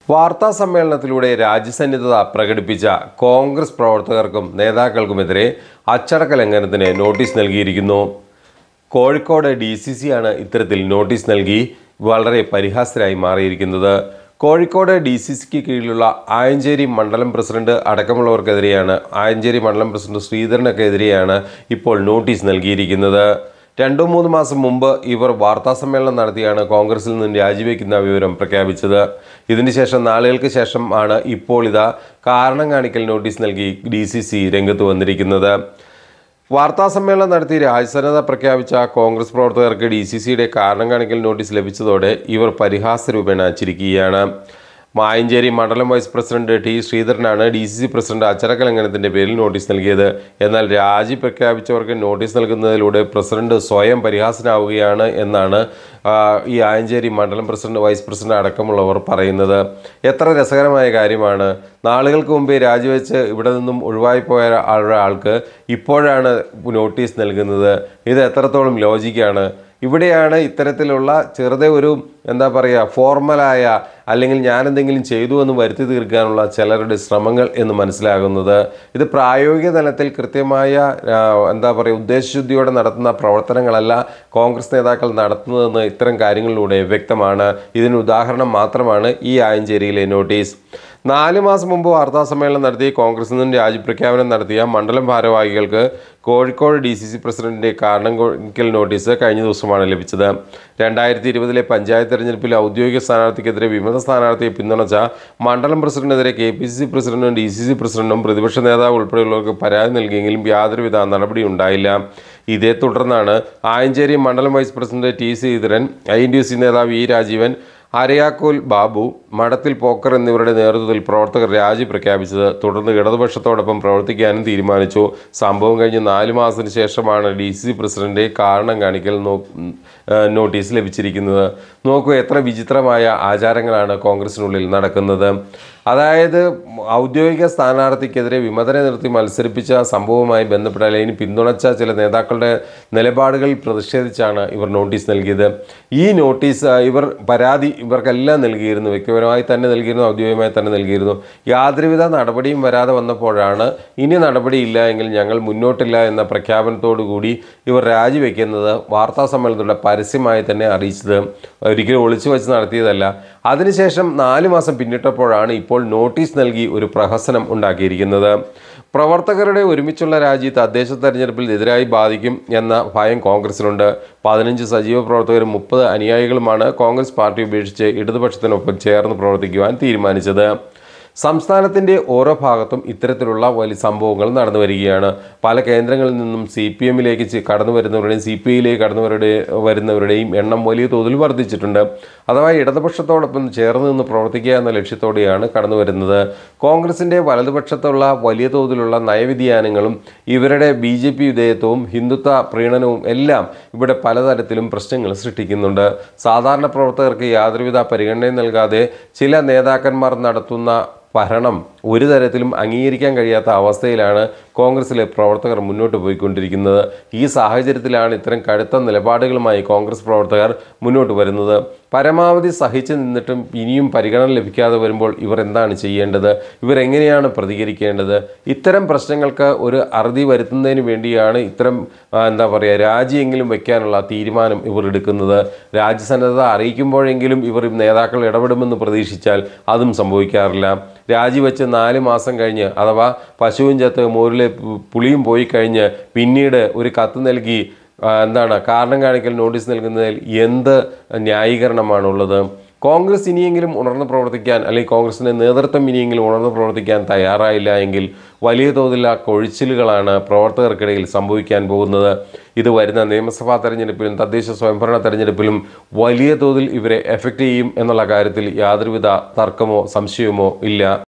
വാർത്താ സമ്മേളനത്തിലൂടെ രാജ്യസന്നിധത പ്രകടിപ്പിച്ച കോൺഗ്രസ് പ്രവർത്തകർക്കും നേതാക്കൾക്കുമെതിരെ അച്ചടക്ക ലംഘനത്തിന് നോട്ടീസ് നൽകിയിരിക്കുന്നു. കോഴിക്കോട് DCC ആണ് ഇത്തരത്തിൽ നോട്ടീസ് നൽകി വളരെ പരിഹാസ്യരായി മാറിയിരിക്കുന്നത്. കോഴിക്കോട് DCCക്ക് കീഴിലുള്ള ആയഞ്ചേരി മണ്ഡലം പ്രസിഡന്റ് അടക്കമുള്ളവർക്കെതിരെയാണ്, ആയഞ്ചേരി മണ്ഡലം പ്രസിഡന്റ് ശ്രീധരനൊക്കെതിരെയാണ് ഇപ്പോൾ നോട്ടീസ് നൽകിയിരിക്കുന്നത്. 2-3 മാസം മുമ്പ് ഇവർ വാർത്താസമ്മേളനം നടത്തിയാണ് കോൺഗ്രസിൽ നിന്ന് രാജിവെക്കുന്ന വിവരം പ്രഖ്യാപിച്ചത്. ഇതിനുശേഷം നാളുകൾക്ക് ശേഷമാണ് ഇപ്പോൾ കാരണം കാണിക്കൽ നോട്ടീസ് നൽകി DCC രംഗത്ത് വന്നിരിക്കുന്നത്. വാർത്താസമ്മേളനം നടത്തി രാജ്യസന്നദ്ധത പ്രഖ്യാപിച്ച കോൺഗ്രസ് പ്രവർത്തകർക്ക് DCCയുടെ കാരണം കാണിക്കൽ നോട്ടീസ് ലഭിച്ചതോടെ ഇവർ പരിഹാസരൂപേണ ചിരിക്കുകയാണ്. മായഞ്ചേരി മണ്ഡലം വൈസ് പ്രസിഡന്റ് T. ശ്രീധരനാണ് DCC പ്രസിഡന്റ് അച്ചടക്ക ലംഘനത്തിൻ്റെ പേരിൽ നോട്ടീസ് നൽകിയത്. എന്നാൽ രാജി പ്രഖ്യാപിച്ചവർക്ക് നോട്ടീസ് നൽകുന്നതിലൂടെ പ്രസിഡന്റ് സ്വയം പരിഹാസനാവുകയാണ് എന്നാണ് ഈ ആയഞ്ചേരി മണ്ഡലം പ്രസിഡന്റ് വൈസ് പ്രസിഡന്റ് അടക്കമുള്ളവർ പറയുന്നത്. എത്ര രസകരമായ കാര്യമാണ്. നാളുകൾക്ക് മുമ്പേ രാജിവെച്ച് ഇവിടെ നിന്നും ഒഴിവായി പോയ ആൾക്ക് ഇപ്പോഴാണ് നോട്ടീസ് നൽകുന്നത്. ഇത് എത്രത്തോളം ലോജിക്കാണ്. ഇവിടെയാണ് ഇത്തരത്തിലുള്ള ചെറുതെ ഒരു ഫോർമലായ അല്ലെങ്കിൽ ഞാനെന്തെങ്കിലും ചെയ്തു എന്ന് വരുത്തി തീർക്കാനുള്ള ചിലരുടെ ശ്രമങ്ങൾ എന്ന് മനസ്സിലാകുന്നത്. ഇത് പ്രായോഗിക തലത്തിൽ കൃത്യമായ ഉദ്ദേശശുദ്ധിയോടെ നടത്തുന്ന പ്രവർത്തനങ്ങളല്ല കോൺഗ്രസ് നേതാക്കൾ നടത്തുന്നതെന്ന് ഇത്തരം കാര്യങ്ങളിലൂടെ വ്യക്തമാണ്. ഇതിന് ഉദാഹരണം മാത്രമാണ് ഈ ആയഞ്ചേരിയിലെ നോട്ടീസ്. 4 മാസം മുമ്പ് വാർത്താസമ്മേളനം നടത്തി കോൺഗ്രസിൽ നിന്നും രാജിപ്രഖ്യാപനം നടത്തിയ മണ്ഡലം ഭാരവാഹികൾക്ക് കോഴിക്കോട് DCC പ്രസിഡന്റിൻ്റെ കാരണം കാണിക്കൽ നോട്ടീസ് കഴിഞ്ഞ ദിവസമാണ് ലഭിച്ചത്. 2020 പഞ്ചായത്ത് തെരഞ്ഞെടുപ്പിൽ ഔദ്യോഗിക സ്ഥാനാർത്ഥിക്കെതിരെ വിമത സ്ഥാനാർത്ഥിയെ പിന്തുണച്ച മണ്ഡലം പ്രസിഡന്റിനെതിരെ KPCC പ്രസിഡന്റും DCC പ്രസിഡന്റും പ്രതിപക്ഷ നേതാവ് ഉൾപ്പെടെയുള്ളവർക്ക് പരാതി നൽകിയെങ്കിലും യാതൊരുവിധ നടപടി ഉണ്ടായില്ല. ഇതേ തുടർന്നാണ് ആയഞ്ചേരി മണ്ഡലം vice president T. Sreedharan, INTUC നേതാവ് E. രാജീവൻ, അരയാക്കോൽ ബാബു, മഠത്തിൽ പോക്കർ എന്നിവരുടെ നേതൃത്വത്തിൽ പ്രവർത്തകർ രാജി പ്രഖ്യാപിച്ചത്. തുടർന്ന് ഇടതുപക്ഷത്തോടൊപ്പം പ്രവർത്തിക്കാനും തീരുമാനിച്ചു. സംഭവം കഴിഞ്ഞ് 4 മാസത്തിന് ശേഷമാണ് DCC പ്രസിഡന്റ് കാരണം കാണിക്കൽ നോട്ടീസ് ലഭിച്ചിരിക്കുന്നത്. നോക്കൂ, എത്ര വിചിത്രമായ ആചാരങ്ങളാണ് കോൺഗ്രസിനുള്ളിൽ നടക്കുന്നത്. അതായത് ഔദ്യോഗിക സ്ഥാനാർത്ഥിക്കെതിരെ വിമതനെ നിർത്തി മത്സരിപ്പിച്ച സംഭവവുമായി ബന്ധപ്പെട്ട അല്ലെങ്കിൽ പിന്തുണച്ച ചില നേതാക്കളുടെ നിലപാടുകളിൽ പ്രതിഷേധിച്ചാണ് ഇവർ നോട്ടീസ് നൽകിയത്. ഈ നോട്ടീസ് പരാതി ഇവർക്കെല്ലാം നൽകിയിരുന്നു, വ്യക്തിപരമായി തന്നെ നൽകിയിരുന്നു, ഔദ്യോഗികമായി തന്നെ നൽകിയിരുന്നു. യാതൊരുവിധ നടപടിയും വരാതെ വന്നപ്പോഴാണ് ഇനി നടപടിയില്ല എങ്കിൽ ഞങ്ങൾ മുന്നോട്ടില്ല എന്ന പ്രഖ്യാപനത്തോടു കൂടി ഇവർ രാജിവെക്കുന്നത് വാർത്താ സമ്മേളനത്തിലൂടെ പരസ്യമായി തന്നെ അറിയിച്ചത്. ഒരിക്കലും ഒളിച്ചു വെച്ച് നടത്തിയതല്ല. അതിനുശേഷം 4 മാസം പിന്നിട്ടപ്പോഴാണ് ഇപ്പോൾ നോട്ടീസ് നൽകി ഒരു പ്രഹസനം ഉണ്ടാക്കിയിരിക്കുന്നത്. പ്രവർത്തകരുടെ ഒരുമിച്ചുള്ള രാജി തദ്ദേശ തെരഞ്ഞെടുപ്പിൽ എതിരായി ബാധിക്കും എന്ന ഭയം കോൺഗ്രസിനുണ്ട്. 15 സജീവ പ്രവർത്തകരും 30 അനുയായികളുമാണ് കോൺഗ്രസ് പാർട്ടി ഉപേക്ഷിച്ച് ഇടതുപക്ഷത്തിനൊപ്പം ചേർന്ന് പ്രവർത്തിക്കുവാൻ തീരുമാനിച്ചത്. സംസ്ഥാനത്തിൻ്റെ ഓരോ ഭാഗത്തും ഇത്തരത്തിലുള്ള വലിയ സംഭവങ്ങൾ നടന്നു വരികയാണ്. പല കേന്ദ്രങ്ങളിൽ നിന്നും CPMലേക്ക് കടന്നു വരുന്നവരുടെയും CPIയിലേക്ക് വരുന്നവരുടെയും എണ്ണം വലിയ തോതിൽ വർദ്ധിച്ചിട്ടുണ്ട്. അഥവാ ഇടതുപക്ഷത്തോടൊപ്പം ചേർന്ന് നിന്ന് പ്രവർത്തിക്കുക എന്ന ലക്ഷ്യത്തോടെയാണ് കടന്നു വരുന്നത്. കോൺഗ്രസിൻ്റെ വലതുപക്ഷത്തുള്ള വലിയ തോതിലുള്ള നയവ്യതിയാനങ്ങളും ഇവരുടെ BJP വിധേയത്വവും ഹിന്ദുത്വ പ്രീണനവും എല്ലാം ഇവിടെ പലതരത്തിലും പ്രശ്നങ്ങൾ സൃഷ്ടിക്കുന്നുണ്ട്. സാധാരണ പ്രവർത്തകർക്ക് യാതൊരുവിധ പരിഗണനയും നൽകാതെ ചില നേതാക്കന്മാർ നടത്തുന്ന ഭരണം ഒരു തരത്തിലും അംഗീകരിക്കാൻ കഴിയാത്ത അവസ്ഥയിലാണ് കോൺഗ്രസിലെ പ്രവർത്തകർ മുന്നോട്ട് പോയിക്കൊണ്ടിരിക്കുന്നത്. ഈ സാഹചര്യത്തിലാണ് ഇത്തരം കടുത്ത നിലപാടുകളുമായി കോൺഗ്രസ് പ്രവർത്തകർ മുന്നോട്ട് വരുന്നത്. പരമാവധി സഹിച്ചു നിന്നിട്ടും ഇനിയും പരിഗണന ലഭിക്കാതെ വരുമ്പോൾ ഇവർ എന്താണ് ചെയ്യേണ്ടത്? ഇവരെങ്ങനെയാണ് പ്രതികരിക്കേണ്ടത്? ഇത്തരം പ്രശ്നങ്ങൾക്ക് ഒരു അറുതി വരുത്തുന്നതിന് വേണ്ടിയാണ് ഇത്തരം രാജിയെങ്കിലും വയ്ക്കാനുള്ള തീരുമാനം ഇവർ എടുക്കുന്നത്. രാജ്യസന്നദ്ധത അറിയിക്കുമ്പോഴെങ്കിലും ഇവർ നേതാക്കൾ ഇടപെടുമെന്ന് പ്രതീക്ഷിച്ചാൽ അതും സംഭവിക്കാറില്ല. രാജിവെച്ച് 4 മാസം കഴിഞ്ഞ്, അഥവാ പശുവും ചത്ത് മോരിലെ പുളിയും പോയി കഴിഞ്ഞ് പിന്നീട് ഒരു കത്ത് നൽകി കാരണം കാണിക്കൽ നോട്ടീസ് നൽകുന്നതിൽ എന്ത് ന്യായീകരണമാണുള്ളത്? കോൺഗ്രസ് ഇനിയെങ്കിലും ഉണർന്ന് പ്രവർത്തിക്കാൻ, അല്ലെങ്കിൽ കോൺഗ്രസിൻ്റെ നേതൃത്വം ഇനിയെങ്കിലും ഉണർന്ന് പ്രവർത്തിക്കാൻ തയ്യാറായില്ല എങ്കിൽ വലിയ തോതിലുള്ള കൊഴിച്ചിലുകളാണ് പ്രവർത്തകർക്കിടയിൽ സംഭവിക്കാൻ പോകുന്നത്. ഇത് വരുന്ന നിയമസഭാ തെരഞ്ഞെടുപ്പിലും തദ്ദേശ സ്വയംഭരണ തെരഞ്ഞെടുപ്പിലും വലിയ തോതിൽ ഇവരെ എഫക്റ്റ് ചെയ്യും എന്നുള്ള കാര്യത്തിൽ യാതൊരുവിധ തർക്കമോ സംശയമോ ഇല്ല.